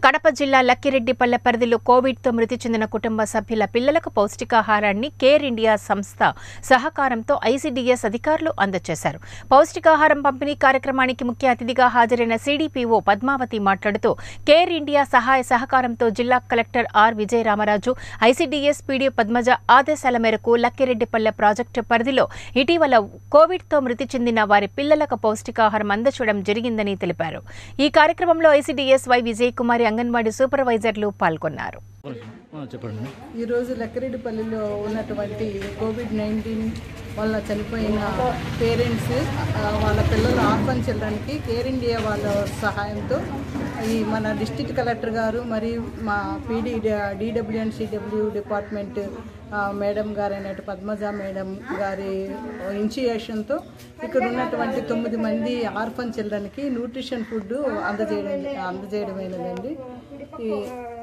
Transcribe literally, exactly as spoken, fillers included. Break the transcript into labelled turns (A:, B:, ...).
A: కడప జిల్లా లక్కిరెడ్డిపల్లె పరిధిలో కోవిడ్తో మృతి చెందిన కుటుంబ సభ్యుల పిల్లలకు పౌష్టికాహారాన్ని కేర్ ఇండియా సంస్థ సహకారంతో ఐసీడీఎస్ అధికారులు అందజేశారు. పౌష్టికాహారం పంపిణీ కార్యక్రమానికి ముఖ్య అతిథిగా హాజరైన సీడీపీఓ పద్మావతి మాట్లాడుతూ కేర్ ఇండియా సహాయ సహకారంతో జిల్లా collector R Vijayaramaraju, ICDS PD Padmaja ఆదేశాల మేరకు లక్కిరెడ్డిపల్లె ప్రాజెక్టు పరిధిలో ఇటీవల కోవిడ్తో మృతి చెందిన వారి పిల్లలకు పౌష్టికాహారం అందజేయడం జరిగిందని తెలిపారు. ఈ కార్యక్రమంలో ఐసీడీఎస్ వై విజయ్ కుమారి, అంగన్వాడీ సూపర్వైజర్లు పాల్గొన్నారు.
B: ఈరోజు లక్కిరెడ్డిపల్లిలో ఉన్నటువంటి కోవిడ్ నైన్టీన్ వల్ల చనిపోయిన పేరెంట్స్ వాళ్ళ పిల్లలు ఆర్ఫన్ చిల్డ్రన్కి కేర్ ఇండియా వాళ్ళ సహాయంతో ఈ మన డిస్ట్రిక్ట్ కలెక్టర్ గారు మరియు మా PD DW and CW department madam గారైనట్టు పద్మజ మేడం గారి ఇనిషియేషన్తో ఇక్కడ ఉన్నటువంటి తొమ్మిది మంది ఆర్ఫన్ చిల్డ్రన్కి న్యూట్రిషన్ ఫుడ్ అందజేయడం అందజేయడమైనదండి. ఈ